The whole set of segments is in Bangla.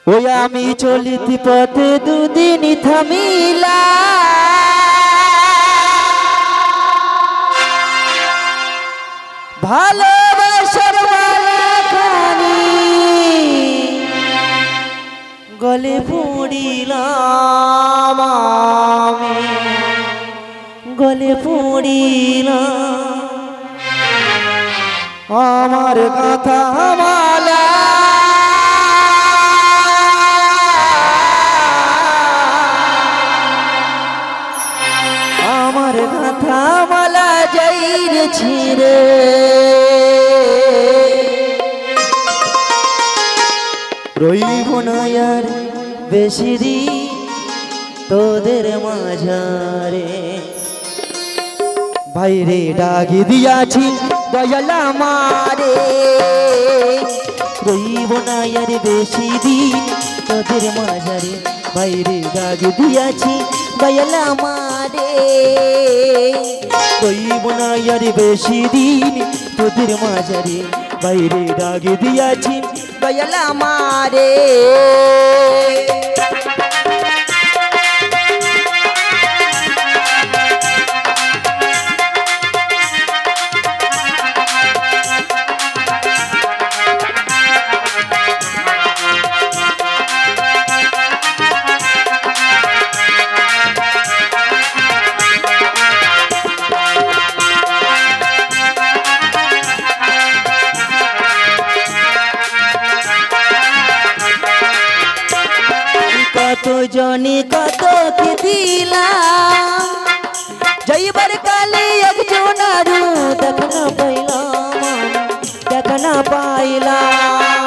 ওই আমি চলিতি পথে দুদিন থামিলা ভালোবাসার মালাখানি গলে পড়িলাম আমি গলে পড়িলাম আমার কথা মালা আমার কথা মালা যাইর ছিড়ে রইব না আর বেশি দিন তোদের মাঝারে বাইরে ডাকি দিয়াছি দয়াল আমারে রইব না আর বেশি দিন তোদের মাঝারে বাইরে ডাকি দিয়াছি দয়াল আমারে রইব না আর বেশি দিন তোদের মাঝারে বাইরে ডাকি দিয়াছি দয়াল আমারে কত জনে কত কি দিলাম যাইবার কালে একজন আরো দেখ না পাইলাম দেখ না পাইলাম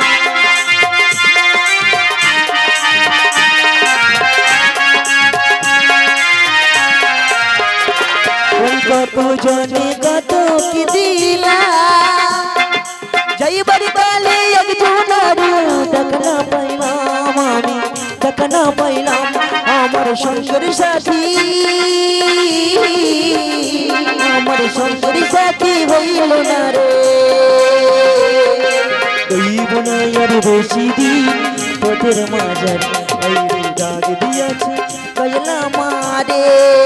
ওই কত জনে কত কি দিলাম যাইবার কালে একজন আরো দেখ না পাইলাম আমি দেখ না পাইলাম আমার সংসারী সাথী আমার সংসারী সাথী হইল না রে হইব না আর বেশি দিন তোদের মাঝারে বাইরে দাগ দিয়াছে দয়াল আমারে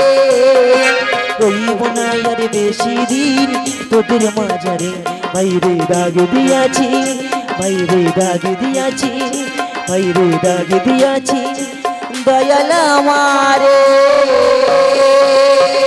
হইব না আর বেশি দিন তোদের মাঝারে বাইরে দাগ দিয়াছি বাইরে দাগ দিয়াছি বাইরে দাগ দিয়াছি দয়াল আমারে।